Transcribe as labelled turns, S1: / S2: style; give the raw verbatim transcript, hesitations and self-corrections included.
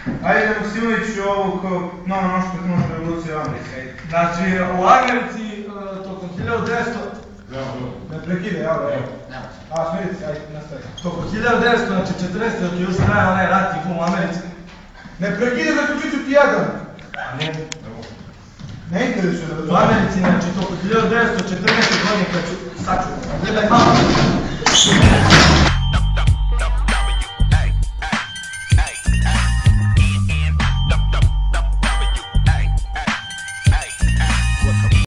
S1: Ajde, Maksimović, ovo kao nova nošta tehnološka revolucija u Americi, ajde.
S2: Znači, u Americi, tokom hiljadu devetsto...
S1: Ne prekide, jel, evo. A, smiriti se, ajde, nastavi.
S2: Tokom hiljadu devetsto četrnaeste. dok je još trajao onaj rat i bum u Americi.
S1: Ne prekide, zaključit ću ti jedan.
S2: Ne.
S1: Ne interesuje da to...
S2: U Americi, znači, tokom hiljadu devetsto četrnaeste. godine, kad ću... Sačuvam, gledaj malo.